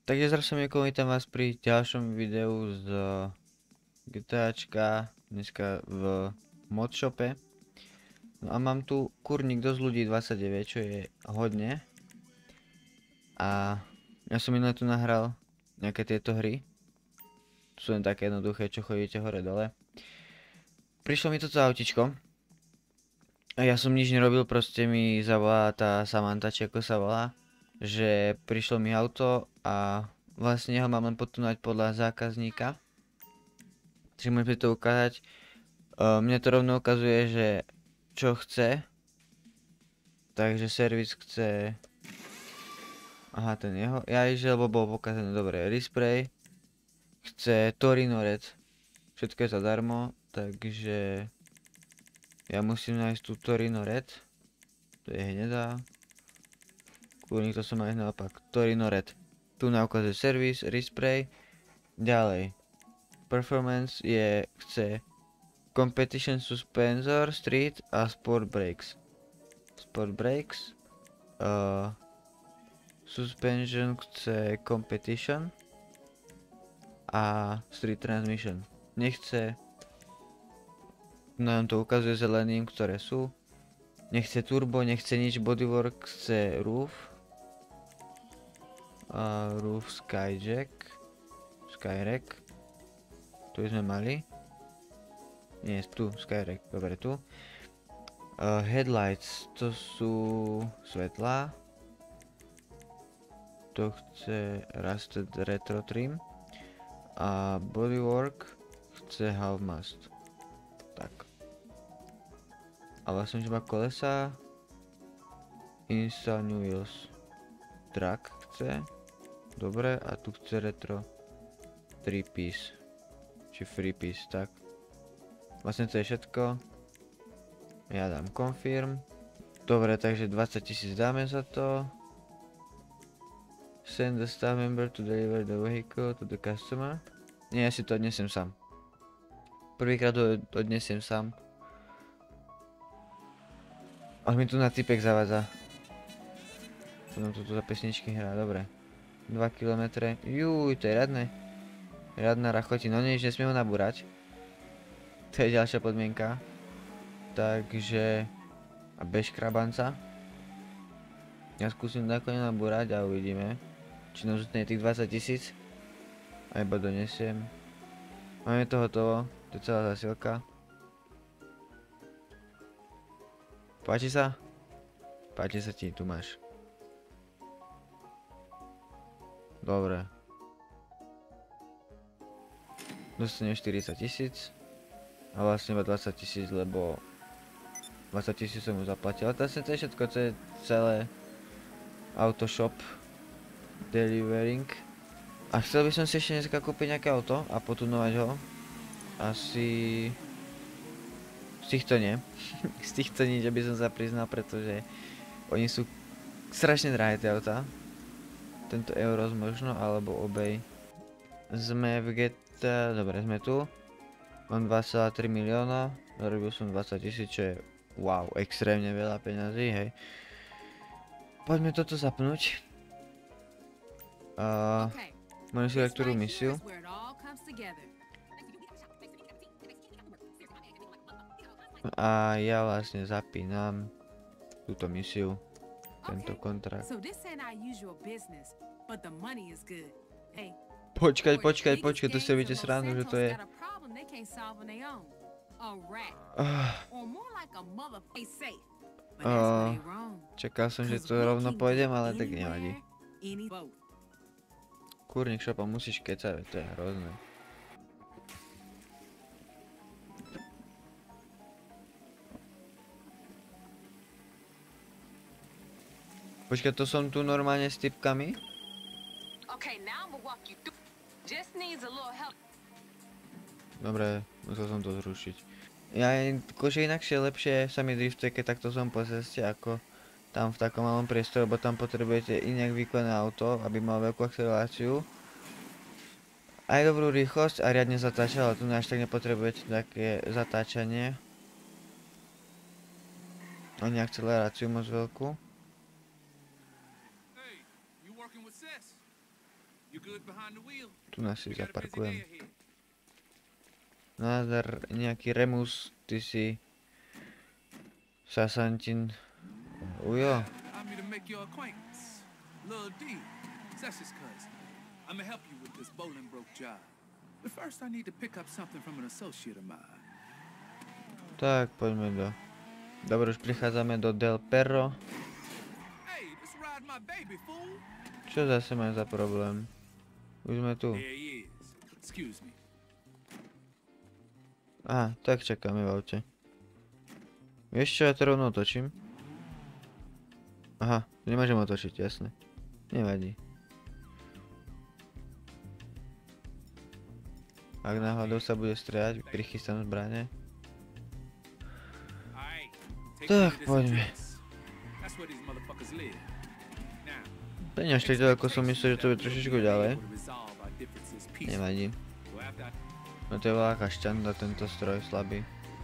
Takže zrazu vítam vás pri ďalšom videu z GTAčka, dneska v modshope. No a mám tu kurník dosť ľudí 29, čo je hodne. A ja som minulé tu nahral nejaké tieto hry. To sú len také jednoduché, čo chodíte hore dole. Prišlo mi toto autičko. A ja som nič nerobil, proste mi zavolala tá Samantha, či ako sa volá. Že prišlo mi auto a vlastne ho mám len potunať podľa zákazníka. Takže môžeme to ukázať. Mne to rovno ukazuje, že čo chce. Takže servis chce... Aha, ten jeho. Ja lebo bol pokazaný, dobre. Respray. Chce Torino Red. Všetko je zadarmo, takže... Ja musím nájsť tú Torino Red. To je hnedá. Kúrnik, to som aj naopak. Torino Red. Tu na ukazuje servis, respray. Ďalej. Performance chce Competition Suspensor, Street a Sport Brakes. Sport Brakes. Suspension chce Competition. A Street Transmission. Nechce. Nám to ukazuje zeleným, ktoré sú. Nechce turbo, nechce nič, bodywork chce roof. Roof Skyjack. Skyrack. Tu sme mali. Nie, tu, Skyrack, dobre tu. Headlights, to sú svetlá. To chce Rusted Retro Trim. A bodywork chce Half Mast. Tak. A vlastne už má kolesa. Install New Wheels. Track chce. Dobre, a tu chce retro 3 piece. Či free piece, tak. Vlastne to je všetko. Ja dám confirm. Dobre, takže 20 000 dáme za to. Send the staff member to deliver the vehicle to the customer. Nie, ja si to odnesiem sám. Prvýkrát to odnesiem sám. Až mi tu na typek zavádza. Čo nám tu za pesničky hrá, dobre. 2 km. Juj, to je radné. Radná rachotina, no nič, nesmiem ho nabúrať. To je ďalšia podmienka. Takže... A bez škrabanca. Ja skúsim nakoniec nabúrať a uvidíme. Či nám zostane tých 20 000. A iba donesiem. Máme to hotovo. To je celá zásilka. Páči sa? Páči sa ti, tu máš. Dobre. Dostaneš 40 000. A vlastne iba 20 000, lebo 20 000 som mu zaplatil. Ale to je všetko, to je celé Autoshop Delivering. A chcel by som si ešte dneska kúpiť nejaké auto a potunovať ho. Asi... Z týchto nie. Z týchto nič, aby som sa priznal, pretože oni sú strašne drahé tie autá. Tento Euros možno, alebo obej. Sme v GTA, dobre, sme tu. Mám 2,3 milióna, zarobil som 20 000, čo je wow, extrémne veľa peňazí, hej. Poďme toto zapnúť. Môžem si ktorú misiu. A ja vlastne zapínam túto misiu, tento kontrakt. Počkaj, to si robíte srandu, že to je... Čakal som, že to rovno pôjdem, ale tak nevadí. Kurník šopa, musíš kecať, to je hrozné. Počkaj, to som tu normálne s typkami? Dobre, musel som to zrušiť. Akože inakšie lepšie sa mi driftuje, keď takto som po ceste, ako tam v takom malom priestore, lebo tam potrebujete inak výkonné auto, aby mal veľkú akceleráciu. Aj dobrú rýchlosť a riadne zatáča, ale tu až tak nepotrebujete také zatáčanie. Ani akceleráciu moc veľkú. Tu nás si zaparkujem. Nádar, nejaký Remus, ty si... Sasantin... Ujo. Tak, poďme do... Dobre, už prichádzame do Del Perro. Čo zase mám za problém? Už sme tu. Aha, tak čakáme v aute. Vieš čo, ja to rovno otočím. Aha, nemôžem otočiť, jasne. Nevadí. Ak náhodou sa bude strieľať, prichystám zbrane. Tak, poďme. To nie až tak ďaleko, som myslel, že to bude trošičku ďalej. Nevadí. No to je veľká šťanda, tento stroj slabý.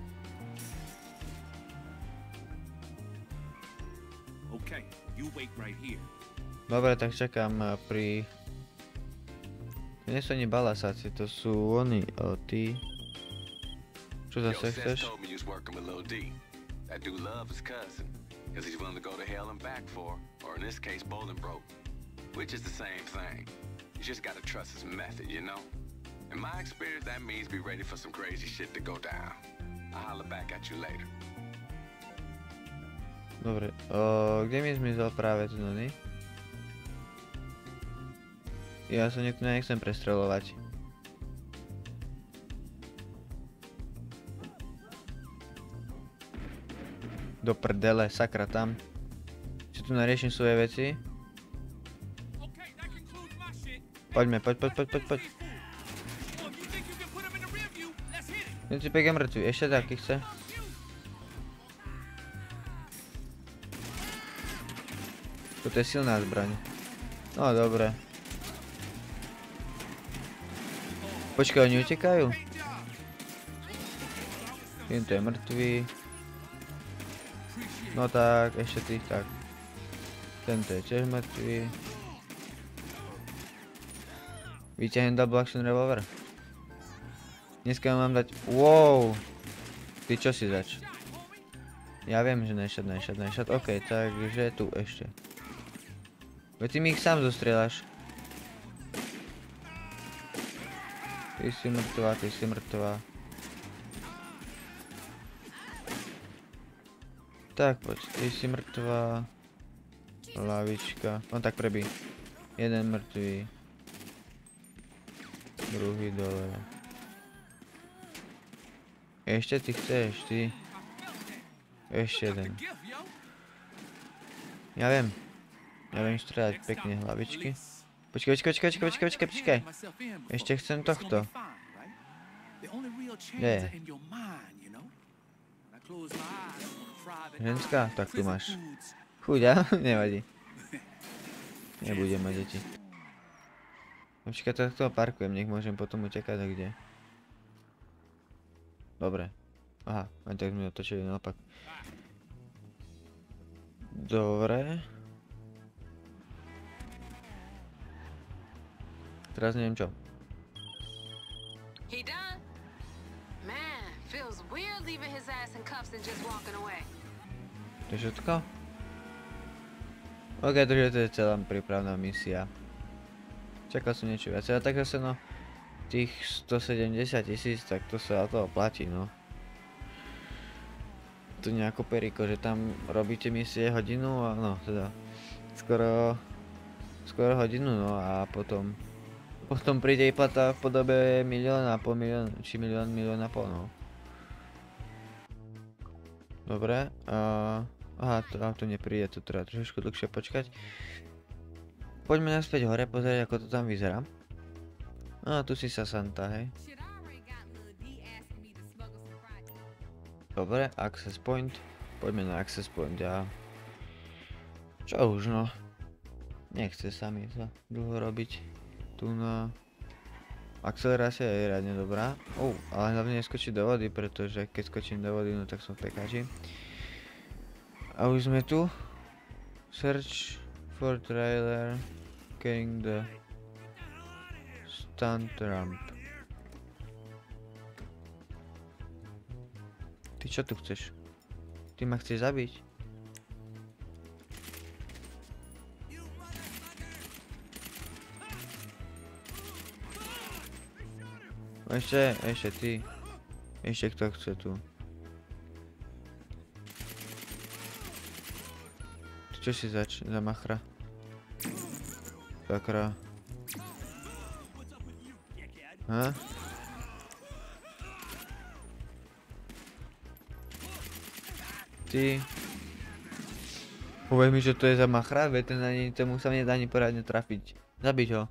Dobre, tak čakám pri... To nie sú ani balasáci, to sú oni, tí... Čo zase chceš? That dude love his cousin, cause he's willing to go to hell and back for, or in this case, Bolingbroke, which is the same thing. You just gotta trust his method, you know? In my experience, that means be ready for some crazy shit to go down. I'll holler back at you later. Dobre, kde mi zmizol práve ten oný? Ja sa niekto nechcem prestreľovať. Do prdele, sakra tam. Si tu nariešim svoje veci. Poďme, poď. Ten typek je mŕtvý, ešte taký chce. Toto je silná zbraň. No dobre. Počkaj, oni utekajú? Tento je mŕtvý. No tak, ešte tých tak. Tento je tiež mŕtvý. Vyťahnem double action revolver. Dneska mám dať... Wow! Ty čo si zač? Ja viem, že najšat. OK, takže tu ešte. Veď ty mi ich sám zostrieľaš. Ty si mŕtvá. Tak poď, ty si mŕtvá. Lavička. No tak prebí. Jeden mŕtvý. Druhý dole. Ešte ty chceš, ty. Ešte jeden. Ja viem strieľať pekne hlavičky. Počkaj. Ešte chcem tohto. Kde je? Ženská? Tak tu máš. Chuďa? Nevadí. Nebudem mať deti. Počkaj, to parkujem, nech môžem potom utekať a kde. Dobre. Aha, len tak sme otočili naopak. Dobre. Teraz neviem čo. To je všetko? OK, takže to je celá prípravná misia. Čakal som niečo viac, ale tak zase no tých 170 000, tak to sa toho platí, no. Tu nejako periko, že tam robíte misie hodinu a no teda skoro hodinu, no a potom príde plata v podobe 1,5 milióna, či milión a pol, no. Dobre, aha, to auto nepríde, to treba trošku dlhšie počkať. Poďme naspäť hore, pozrieť ako to tam vyzerá. No, tu si sa Santa, hej. Dobre, access point. Poďme na access point a... Čo už no. Nechce sa mi to dlho robiť. Tu na... Akcelerácia je riadne dobrá. Ale hlavne neskočiť do vody, pretože keď skočím do vody, no tak som v pekáči. A už sme tu. Search for trailer carrying the Mutant Ramp. Ty čo tu chceš? Ty ma chceš zabiť? Ešte ty. Ešte kto chce tu? Ty čo si za machra? Sakra. Ha? Ty. Povedz mi, že to je za machra, veď ten ani tomu sa nedá ani poradne trafiť. Zabiť ho.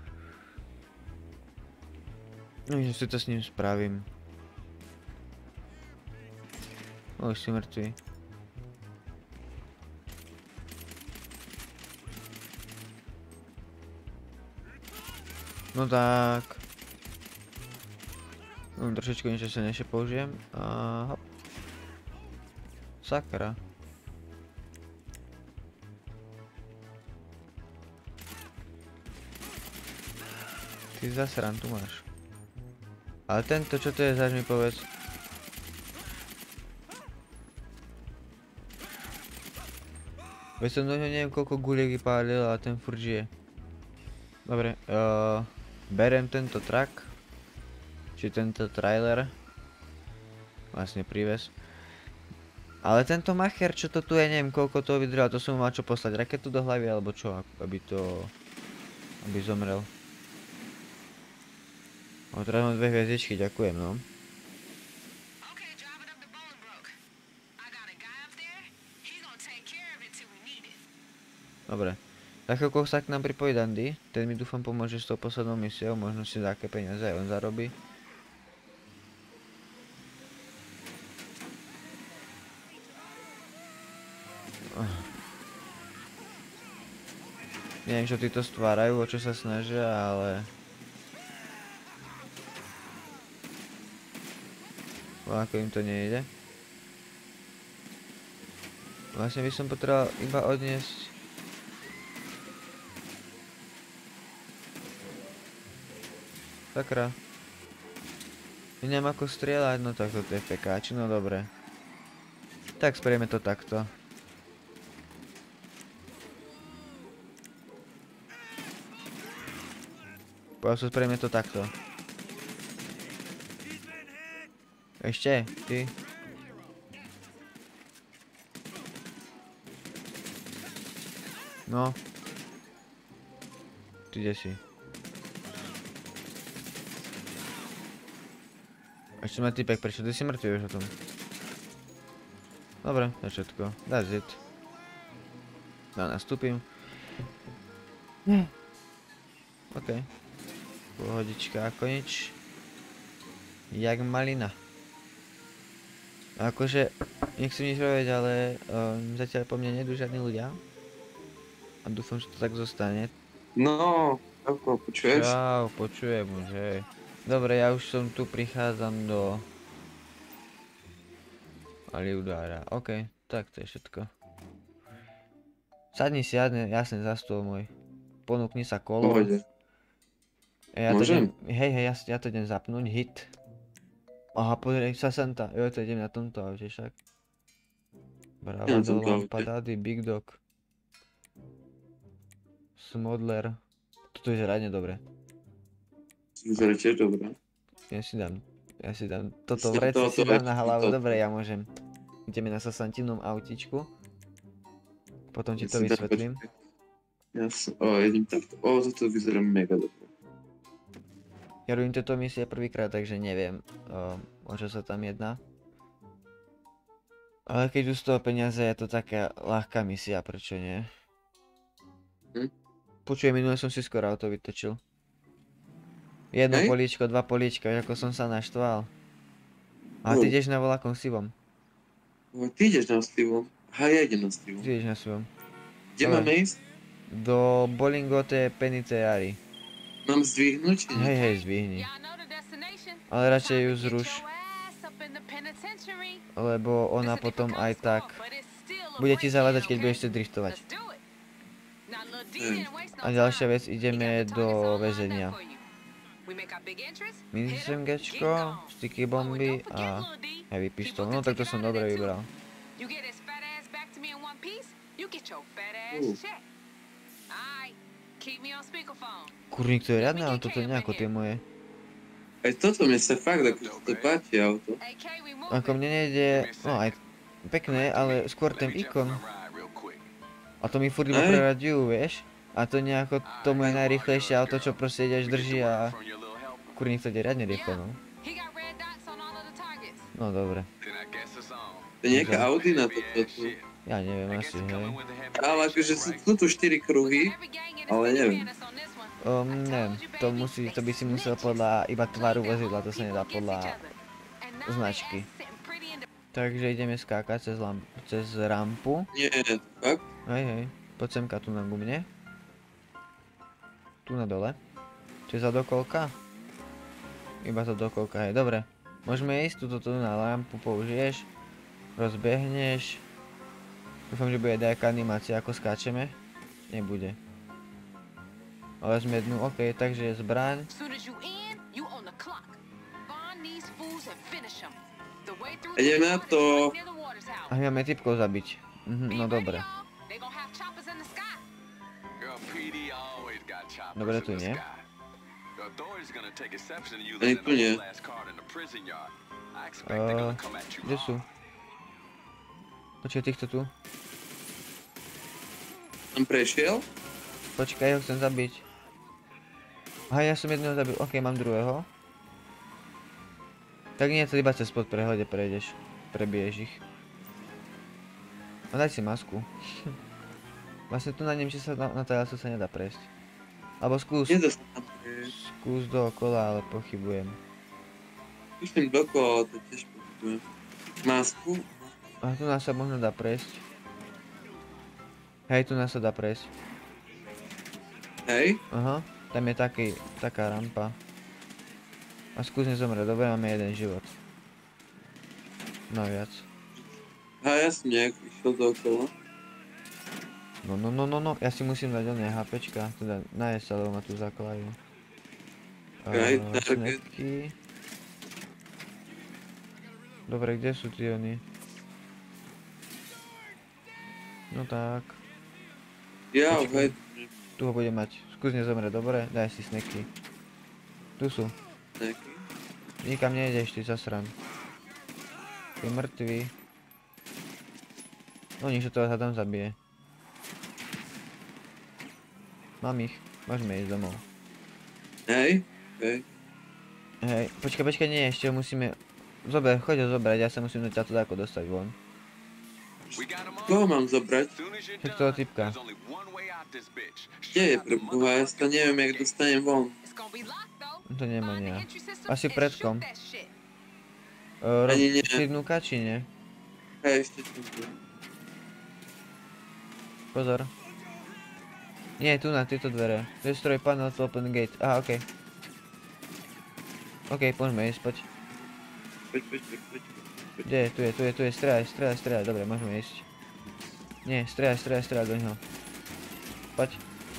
No, že si to s ním spravím. Už si mŕtvý. No tak. No, trošičku niečo sa ešte použijem. A hop. Sakra. Ty zasran tu máš. Ale tento, čo to je zač, mi povedz. Veď som do ňoho neviem koľko guliek vypálil a ten furt žije. Dobre, berem tento truck. Či tento trailer. Vlastne príves. Ale tento macher, čo to tu je, neviem koľko toho vydržal, to som mu mal čo poslať, raketu do hlavy alebo čo, aby zomrel. O, teraz mám 2 hviezdičky, ďakujem, no. Dobre. Za chvíľku sa k nám pripojí Dandy, ten mi dúfam pomôže s tou poslednou misiou, možno si také peniaze aj on zarobí. Neviem, čo títo stvárajú, o čo sa snažia, ale... Ako im to nejde. Vlastne by som potreboval iba odniesť... Sakra. Ja neviem ako strieľať, no tak toto je fekáč, no dobre. Tak spravíme to takto. Povedal, spravíme to takto. Ešte, ty. No. Ty kde si? Ešte má typek, prečo ty si mŕtvý už o tom? Dobre, to je všetko. That's it. Nastúpim. OK. Pohodička ako nič. Jak malina. Akože, nechcem nič povedať, ale zatiaľ po mne nedú žiadni ľudia. A dúfam, že to tak zostane. No, ako počuješ? Čau, počujem už, hej. Dobre, ja už som tu, prichádzam do... Aliudára, OK, tak to je všetko. Sadni si, jasne, za stôl môj. Ponúkni sa kolo. Pohode. Môžem? Hej, ja to idem zapnúť, hit. Aha, pozri sa Santa, jo, to idem na tomto aute však. Bravado, Lampadady, Big Dog. Smodler. Toto vyzerá dobre. Vyzerá tiež dobre. Ja si dám toto vrece si dám na hlavu, dobre, ja môžem. Ideme na Sasantinom autičku. Potom ti to vysvetlím. Jedím takto. Toto vyzerá mega dobre. Ja robím tieto misie prvýkrát, takže neviem, o čo sa tam jedná. Ale keď už z toho peniaze, je to taká ľahká misia, prečo nie? Počujem, minule som si skoro auto vytočil. Jedno políčko, 2 políčka, ako som sa naštval. A ty ideš na voľakom sivom. Ty ideš na sivom? Aha, ja idem na sivom. Ty ideš na sivom. Kde máme ísť? Do Bolingote Penitenciary. Mám zdvihnúť? Hej, zdvihni. Ale radšej ju zruš. Lebo ona potom aj tak bude ti zavádzať, keď budeš chcieť driftovať. A ďalšia vec, ideme do väzenia. Mini SMGčko, sticky bomby a heavy pistol. No tak to som dobre vybral. Kurník, to je riadne, ale toto nie ako tie moje. Aj toto mne sa fakt akože to páči auto. Ako mne nejde, no aj pekné, ale skôr ten ikon. A to mi furt iba pre radiu, vieš? A to nejako to moje najrýchlejšie auto, čo proste ide až drží a... Kurník, to ide riadne rýchlo, no. No dobre. To je nejaká Audi na toto tu. Ja neviem, asi, hej. Ale akože sú tu 4 kruhy, ale neviem. Neviem, to by si musel podľa iba tvaru vozidla, to sa nedá podľa značky. Takže ideme skákať cez rampu. Nie, fakt? Hej, poď semka tu na mne. Tu na dole. Čiže za dokolka? Iba za dokolka, hej, dobre. Môžeme ísť, tu na lampu použiješ. Rozbehneš. Dúfam, že bude nejaká animácia, ako skáčeme. Nebude. Ale sme jednu, ok, takže zbraň. Ideme na to. A máme typkov zabiť. No dobre. Dobre, tu nie. Ani tu nie. Kde sú? Počkaj, týchto tu. Som prešiel? Počkaj, ho chcem zabiť. Aha, ja som jedného zabil, ok, mám druhého. Tak nie, to iba cez spod prehľade prejdeš. Prebiješ ich. No daj si masku. Vlastne tu na Nemči sa na telasu sa nedá prejsť. Alebo skús. Nedá sa tam prejsť. Skús dookola, ale pochybujem. Skúsim dokola, ale to tiež pochybujem. Masku? A tu nás sa možno dá prejsť. Hej, tu nás sa dá prejsť. Hej? Aha, tam je taká rampa. A skús nezomrieť, dobre, máme jeden život. No viac. A ja som nejak išiel dookola. No, ja si musím dať oné HPčka, teda najesť sa, lebo ma tu zaklajú. Snacky. Dobre, kde sú tí oni? No tak. Ja, hej. Tu ho budem mať. Skús nezomrieť, dobre? Daj si snacky. Tu sú. Snacky? Nikam nejdeš, ty zasran. Ty mŕtvý. No nič, to sa tam zabije. Mám ich. Môžeme ísť domov. Hej? Hej. Hej, počkaj, nie, ešte ho musíme... Choď ho zobrať, ja sa musím ťa tu dáko dostať von. Koho mám zobrať? Však toho typka. Kde je preboha? Ja sa neviem, jak dostanem von. To nemá nejak. Asi predkom. Ani nie. Rozšírnúka, či nie? Hej, ešte tu. Pozor. Nie, tu na tieto dvere. Destroy panel to open gate. Aha, okej. Okej, poďme ísť, poď. Poď. Kde je? Tu je, strieľaj. Dobre, môžeme ísť. Nie, strieľaj do neho. Poď.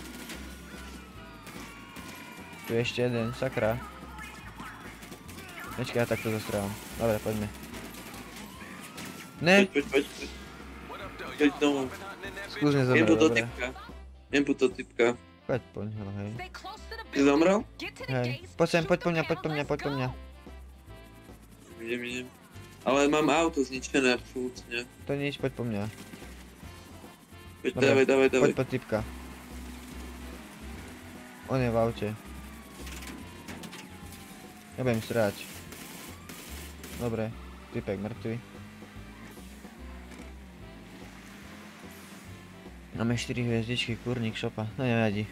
Tu je ešte jeden, sakra. Počkaj, ja takto zostrelám. Dobre, poďme. Ne! Poď domov. Skús nezomrieť, dobre. Jem po to typka. Poď poď, hej. Ty zomrel? Hej. Poď sem, poď po mňa. Idem. Ale mám auto zničené absolútne. To nič, poď po mňa. Poď, Dobre, dávaj. Poď po typka. On je v aute. Ja budem sráť. Dobre, typek mŕtvy. Máme 4 hviezdičky, kurník, šopa, no nevadí.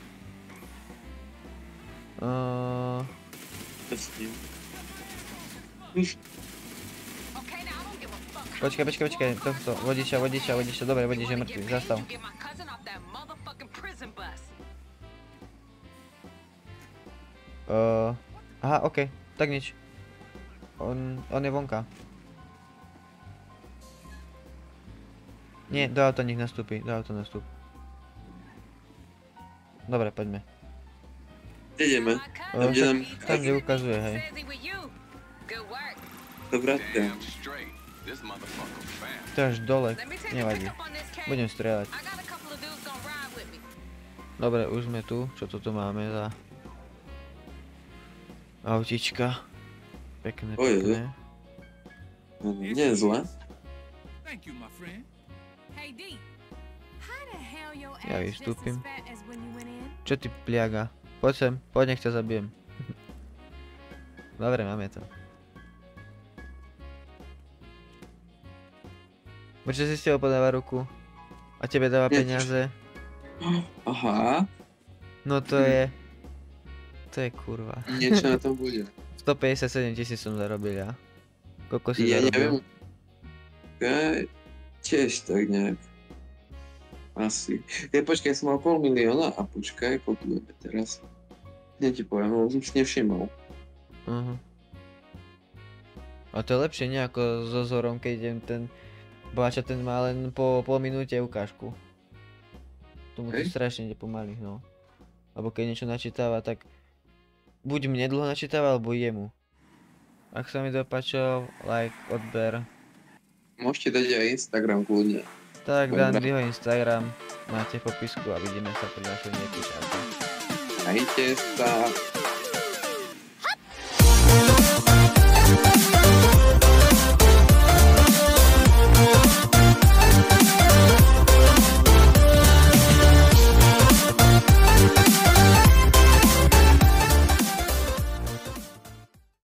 Počkaj, tohto, vodiča, dobre, vodič je mŕtvy, zastav. Aha, okej, tak nič. On je vonka. Nie, do auta nech nastúpi, do auta nastúp. Dobre, poďme. Kde ideme? O, Kde nám... tam, kde ukazuje, hej. To vrátia. To je až dole, nevadí. Budem strieľať. Dobre, už sme tu. Čo toto máme za autička? Pekné, Oj, pekné. Nie je zle. Ja vystúpim. Čo ty pliaga? Poď sem, poď, nech ťa zabijem. Dobre, máme to. Prečo si s tebou podáva ruku? A tebe dáva Nie, peniaze? Aha, No to je... To je kurva. niečo na tom bude. 157 000 som zarobil ja. Koľko si Ja zarobil? neviem. Ja tiež tak nejak. Asi. Počkaj, som mal 500 000 a počkaj, koľko máme teraz. Hneď ti poviem, lebo som si nevšimol. A to je lepšie nie ako so Zorom, keď idem ten... Báča, ten má len po pol minúte ukážku. Tomu to Hej. strašne ide pomaly, no. Alebo keď niečo načítáva, tak... Buď mne dlho načítáva, alebo jemu. Ak sa mi dopáčil, like, odber. Môžete dať aj Instagram kľudne. Tak, Dobre. Dandyho Instagram máte v popisku a vidíme sa pri ďalšej časti. Majte sa.